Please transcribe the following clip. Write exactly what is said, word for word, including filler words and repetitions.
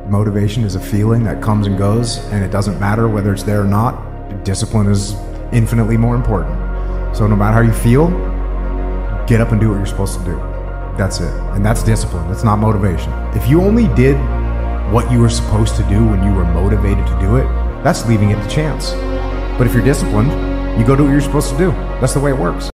Motivation is a feeling that comes and goes, and it doesn't matter whether it's there or not. Discipline is infinitely more important. So no matter how you feel, get up and do what you're supposed to do. That's it. And that's discipline. That's not motivation. If you only did what you were supposed to do when you were motivated to do it, that's leaving it to chance. But if you're disciplined, you go do what you're supposed to do. That's the way it works.